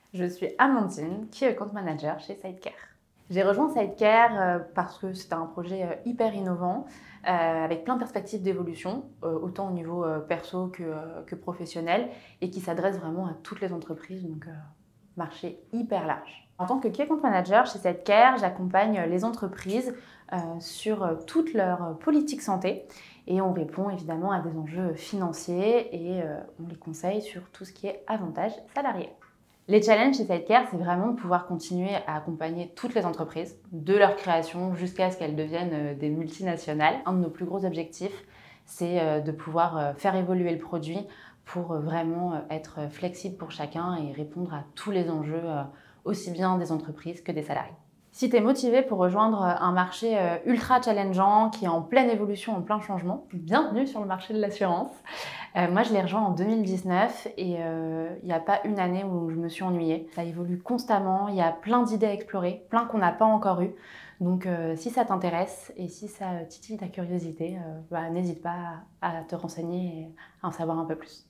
Je suis Amandine, Key Account Manager chez Sidecare. J'ai rejoint Sidecare parce que c'était un projet hyper innovant, avec plein de perspectives d'évolution, autant au niveau perso que professionnel, et qui s'adresse vraiment à toutes les entreprises, donc marché hyper large. En tant que Key Account Manager chez Sidecare, j'accompagne les entreprises sur toute leur politique santé, et on répond évidemment à des enjeux financiers et on les conseille sur tout ce qui est avantages salariés. Les challenges chez Sidecare, c'est vraiment de pouvoir continuer à accompagner toutes les entreprises, de leur création jusqu'à ce qu'elles deviennent des multinationales. Un de nos plus gros objectifs, c'est de pouvoir faire évoluer le produit pour vraiment être flexible pour chacun et répondre à tous les enjeux, aussi bien des entreprises que des salariés. Si tu es motivé pour rejoindre un marché ultra challengeant qui est en pleine évolution, en plein changement, bienvenue sur le marché de l'assurance. Moi, je l'ai rejoint en 2019 et il n'y a pas une année où je me suis ennuyée. Ça évolue constamment, il y a plein d'idées à explorer, plein qu'on n'a pas encore eues. Donc si ça t'intéresse et si ça titille ta curiosité, n'hésite pas à te renseigner et à en savoir un peu plus.